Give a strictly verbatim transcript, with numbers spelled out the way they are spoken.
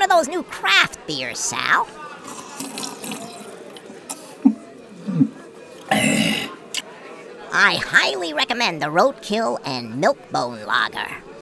of those new craft beers, Sal? I highly recommend the Roadkill and Milkbone Lager.